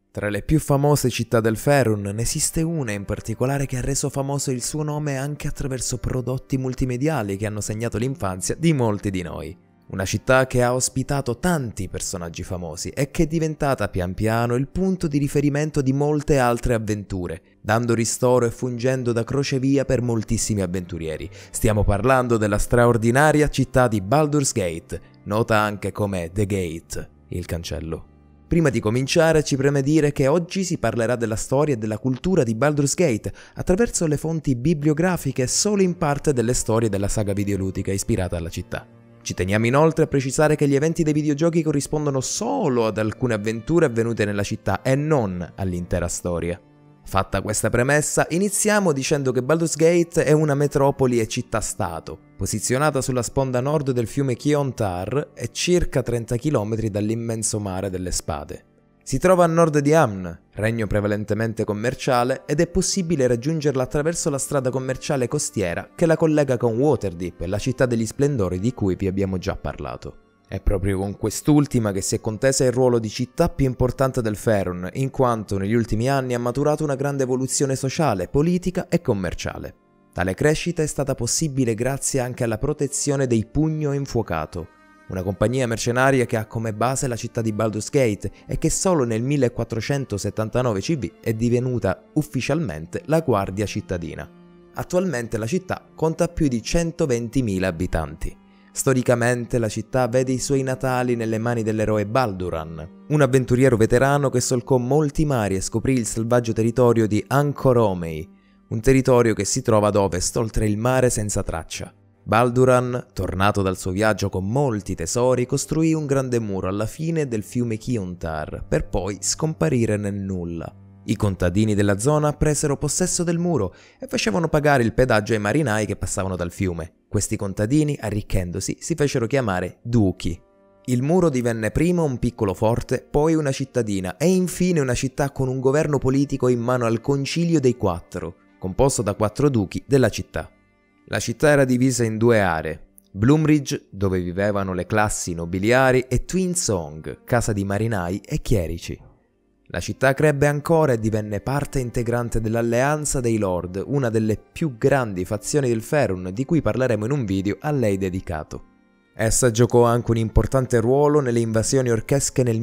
Tra le più famose città del Faerun ne esiste una in particolare che ha reso famoso il suo nome anche attraverso prodotti multimediali che hanno segnato l'infanzia di molti di noi. Una città che ha ospitato tanti personaggi famosi e che è diventata pian piano il punto di riferimento di molte altre avventure, dando ristoro e fungendo da crocevia per moltissimi avventurieri. Stiamo parlando della straordinaria città di Baldur's Gate, nota anche come The Gate, il cancello. Prima di cominciare ci preme dire che oggi si parlerà della storia e della cultura di Baldur's Gate attraverso le fonti bibliografiche e solo in parte delle storie della saga videoludica ispirata alla città. Ci teniamo inoltre a precisare che gli eventi dei videogiochi corrispondono solo ad alcune avventure avvenute nella città e non all'intera storia. Fatta questa premessa, iniziamo dicendo che Baldur's Gate è una metropoli e città-stato, posizionata sulla sponda nord del fiume Kiontar e circa 30 km dall'immenso mare delle Spade. Si trova a nord di Amn, regno prevalentemente commerciale, ed è possibile raggiungerla attraverso la strada commerciale costiera che la collega con Waterdeep, la città degli splendori di cui vi abbiamo già parlato. È proprio con quest'ultima che si è contesa il ruolo di città più importante del Faerun, in quanto negli ultimi anni ha maturato una grande evoluzione sociale, politica e commerciale. Tale crescita è stata possibile grazie anche alla protezione dei Pugno Infuocato, una compagnia mercenaria che ha come base la città di Baldur's Gate e che solo nel 1479 CV è divenuta ufficialmente la Guardia Cittadina. Attualmente la città conta più di 120.000 abitanti. Storicamente la città vede i suoi natali nelle mani dell'eroe Balduran, un avventuriero veterano che solcò molti mari e scoprì il selvaggio territorio di Angkor Omei, un territorio che si trova ad ovest oltre il mare senza traccia. Balduran, tornato dal suo viaggio con molti tesori, costruì un grande muro alla fine del fiume Kiontar per poi scomparire nel nulla. I contadini della zona presero possesso del muro e facevano pagare il pedaggio ai marinai che passavano dal fiume. Questi contadini, arricchendosi, si fecero chiamare duchi. Il muro divenne prima un piccolo forte, poi una cittadina e infine una città con un governo politico in mano al Concilio dei Quattro, composto da 4 duchi della città. La città era divisa in 2 aree: Bloomridge, dove vivevano le classi nobiliari, e Twinsong, casa di marinai e chierici. La città crebbe ancora e divenne parte integrante dell'Alleanza dei Lord, una delle più grandi fazioni del Faerun, di cui parleremo in un video a lei dedicato. Essa giocò anche un importante ruolo nelle invasioni orchesche nel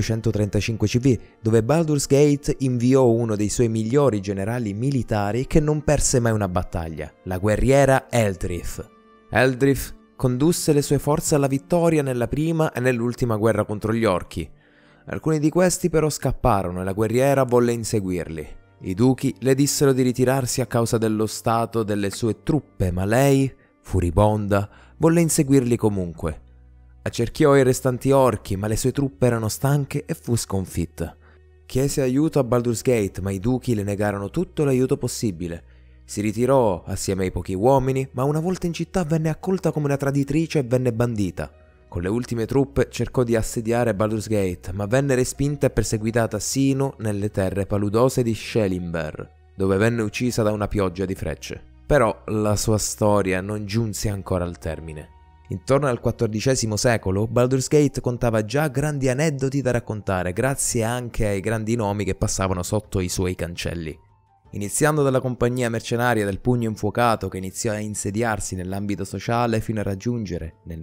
1235 CV, dove Baldur's Gate inviò uno dei suoi migliori generali militari che non perse mai una battaglia, la guerriera Eldrith. Eldrith condusse le sue forze alla vittoria nella prima e nell'ultima guerra contro gli orchi. Alcuni di questi però scapparono e la guerriera volle inseguirli. I duchi le dissero di ritirarsi a causa dello stato delle sue truppe, ma lei, furibonda, volle inseguirli comunque. Accerchiò i restanti orchi, ma le sue truppe erano stanche e fu sconfitta. Chiese aiuto a Baldur's Gate, ma i duchi le negarono tutto l'aiuto possibile. Si ritirò assieme ai pochi uomini, ma una volta in città venne accolta come una traditrice e venne bandita. Con le ultime truppe cercò di assediare Baldur's Gate, ma venne respinta e perseguitata sino nelle terre paludose di Shelimber, dove venne uccisa da una pioggia di frecce. Però la sua storia non giunse ancora al termine. Intorno al XIV secolo, Baldur's Gate contava già grandi aneddoti da raccontare, grazie anche ai grandi nomi che passavano sotto i suoi cancelli. Iniziando dalla compagnia mercenaria del Pugno Infuocato che iniziò a insediarsi nell'ambito sociale fino a raggiungere, nel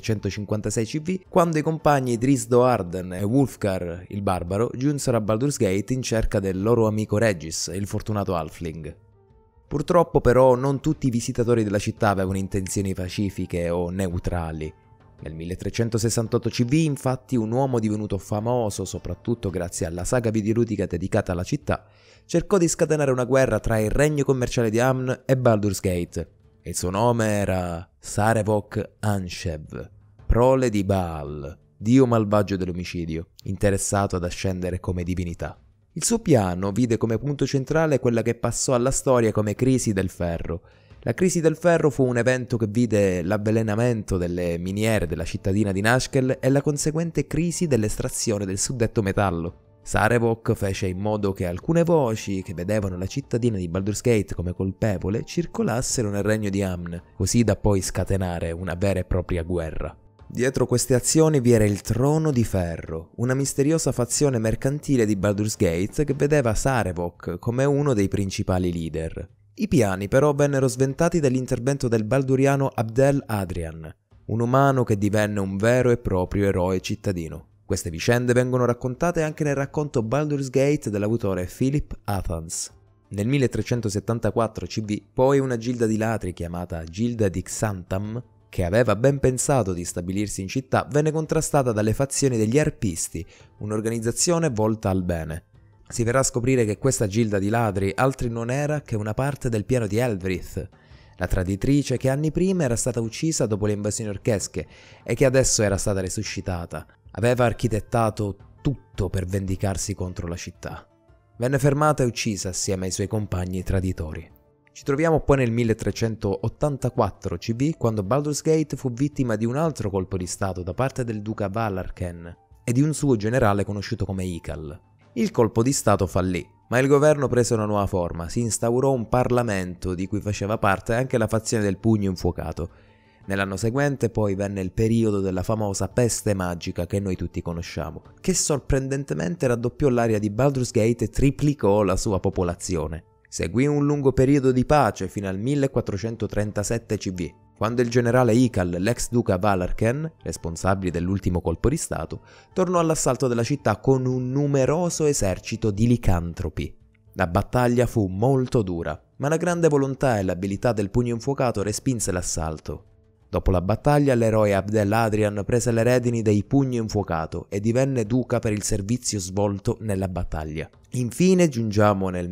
1356 CV, quando i compagni Drizzt Do'Urden e Wulfgar il Barbaro giunsero a Baldur's Gate in cerca del loro amico Regis, il fortunato Halfling. Purtroppo però non tutti i visitatori della città avevano intenzioni pacifiche o neutrali. Nel 1368 CV, infatti, un uomo divenuto famoso soprattutto grazie alla saga videoludica dedicata alla città, cercò di scatenare una guerra tra il regno commerciale di Amn e Baldur's Gate. Il suo nome era Sarevok Anshev, prole di Baal, dio malvagio dell'omicidio, interessato ad ascendere come divinità. Il suo piano vide come punto centrale quella che passò alla storia come Crisi del Ferro. La Crisi del Ferro fu un evento che vide l'avvelenamento delle miniere della cittadina di Nashkel e la conseguente crisi dell'estrazione del suddetto metallo. Sarevok fece in modo che alcune voci che vedevano la cittadina di Baldur's Gate come colpevole circolassero nel regno di Amn, così da poi scatenare una vera e propria guerra. Dietro queste azioni vi era il Trono di Ferro, una misteriosa fazione mercantile di Baldur's Gate che vedeva Sarevok come uno dei principali leader. I piani però vennero sventati dall'intervento del balduriano Abdel Adrian, un umano che divenne un vero e proprio eroe cittadino. Queste vicende vengono raccontate anche nel racconto Baldur's Gate dell'autore Philip Athans. Nel 1374 CB, poi una gilda di ladri chiamata Gilda di Xantam, che aveva ben pensato di stabilirsi in città, venne contrastata dalle fazioni degli Arpisti, un'organizzazione volta al bene. Si verrà a scoprire che questa gilda di ladri altri non era che una parte del piano di Elvrith, la traditrice che anni prima era stata uccisa dopo le invasioni orchesche e che adesso era stata resuscitata. Aveva architettato tutto per vendicarsi contro la città. Venne fermata e uccisa assieme ai suoi compagni traditori. Ci troviamo poi nel 1384 CB, quando Baldur's Gate fu vittima di un altro colpo di stato da parte del duca Valarken e di un suo generale conosciuto come Ikal. Il colpo di stato fallì, ma il governo prese una nuova forma, si instaurò un parlamento di cui faceva parte anche la fazione del Pugno Infuocato. Nell'anno seguente poi venne il periodo della famosa peste magica che noi tutti conosciamo, che sorprendentemente raddoppiò l'area di Baldur's Gate e triplicò la sua popolazione. Seguì un lungo periodo di pace fino al 1437 CB, quando il generale Ikal, l'ex duca Valarken, responsabile dell'ultimo colpo di stato, tornò all'assalto della città con un numeroso esercito di licantropi. La battaglia fu molto dura, ma la grande volontà e l'abilità del Pugno Infuocato respinse l'assalto. Dopo la battaglia l'eroe Abdel Adrian prese le redini dei Pugno Infuocato e divenne duca per il servizio svolto nella battaglia. Infine giungiamo nel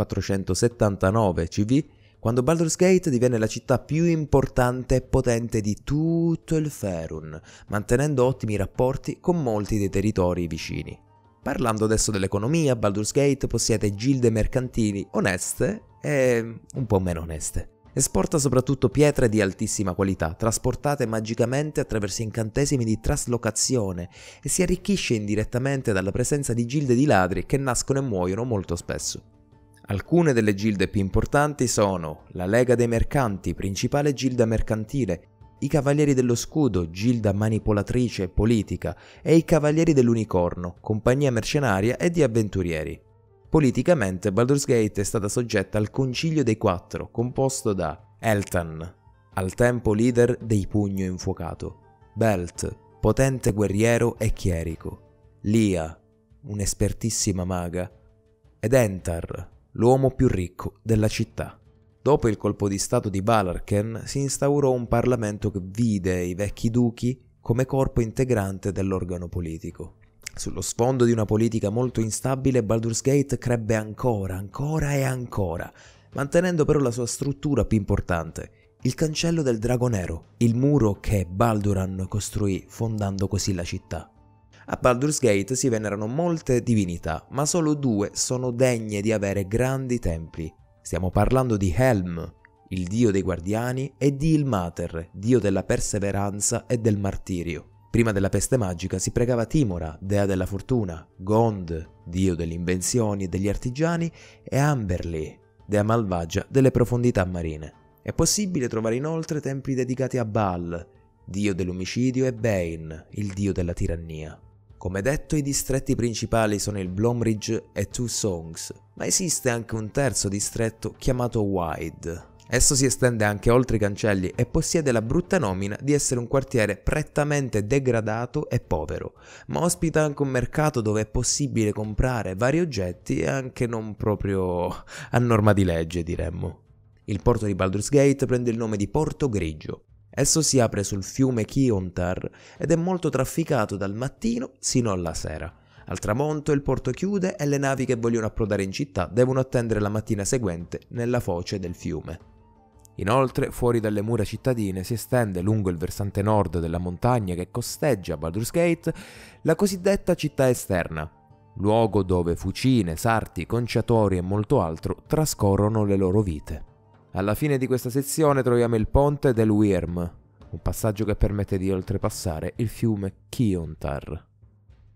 1479 CV, quando Baldur's Gate divenne la città più importante e potente di tutto il Faerûn, mantenendo ottimi rapporti con molti dei territori vicini. Parlando adesso dell'economia, Baldur's Gate possiede gilde mercantili oneste e un po' meno oneste. Esporta soprattutto pietre di altissima qualità, trasportate magicamente attraverso incantesimi di traslocazione, e si arricchisce indirettamente dalla presenza di gilde di ladri che nascono e muoiono molto spesso. Alcune delle gilde più importanti sono la Lega dei Mercanti, principale gilda mercantile, i Cavalieri dello Scudo, gilda manipolatrice e politica, e i Cavalieri dell'Unicorno, compagnia mercenaria e di avventurieri. Politicamente Baldur's Gate è stata soggetta al Concilio dei Quattro, composto da Eltan, al tempo leader dei Pugno Infuocato, Belt, potente guerriero e chierico, Lia, un'espertissima maga, ed Entar, l'uomo più ricco della città. Dopo il colpo di stato di Valarken si instaurò un parlamento che vide i vecchi duchi come corpo integrante dell'organo politico. Sullo sfondo di una politica molto instabile, Baldur's Gate crebbe ancora e ancora, mantenendo però la sua struttura più importante, il cancello del Drago Nero, il muro che Balduran costruì fondando così la città. A Baldur's Gate si venerano molte divinità, ma solo due sono degne di avere grandi templi. Stiamo parlando di Helm, il dio dei guardiani, e di Ilmater, dio della perseveranza e del martirio. Prima della peste magica si pregava Timora, dea della fortuna, Gond, dio delle invenzioni e degli artigiani, e Amberley, dea malvagia delle profondità marine. È possibile trovare inoltre templi dedicati a Baal, dio dell'omicidio, e Bane, il dio della tirannia. Come detto, i distretti principali sono il Blomridge e Two Songs, ma esiste anche un terzo distretto chiamato Wide. Esso si estende anche oltre i cancelli e possiede la brutta nomina di essere un quartiere prettamente degradato e povero, ma ospita anche un mercato dove è possibile comprare vari oggetti e anche non proprio a norma di legge, diremmo. Il porto di Baldur's Gate prende il nome di Porto Grigio. Esso si apre sul fiume Kiontar ed è molto trafficato dal mattino sino alla sera. Al tramonto il porto chiude e le navi che vogliono approdare in città devono attendere la mattina seguente nella foce del fiume. Inoltre, fuori dalle mura cittadine si estende lungo il versante nord della montagna che costeggia Baldur's Gate la cosiddetta città esterna, luogo dove fucine, sarti, conciatori e molto altro trascorrono le loro vite. Alla fine di questa sezione troviamo il ponte del Wyrm, un passaggio che permette di oltrepassare il fiume Kiontar.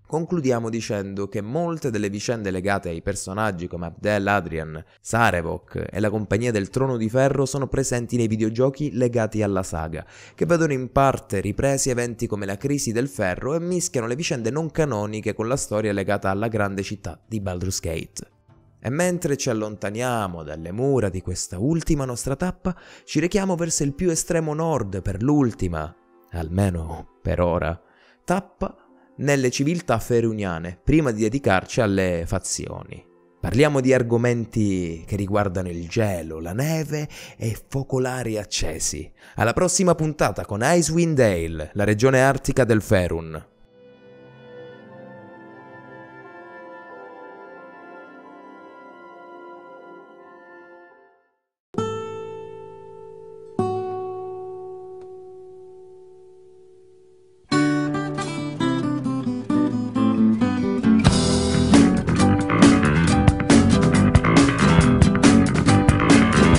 Concludiamo dicendo che molte delle vicende legate ai personaggi come Abdel Adrian, Sarevok e la Compagnia del Trono di Ferro sono presenti nei videogiochi legati alla saga, che vedono in parte ripresi eventi come la Crisi del Ferro e mischiano le vicende non canoniche con la storia legata alla grande città di Baldur's Gate. E mentre ci allontaniamo dalle mura di questa ultima nostra tappa, ci rechiamo verso il più estremo nord per l'ultima, almeno per ora, tappa nelle civiltà feruniane, prima di dedicarci alle fazioni. Parliamo di argomenti che riguardano il gelo, la neve e focolari accesi. Alla prossima puntata con Icewind Dale, la regione artica del Faerun.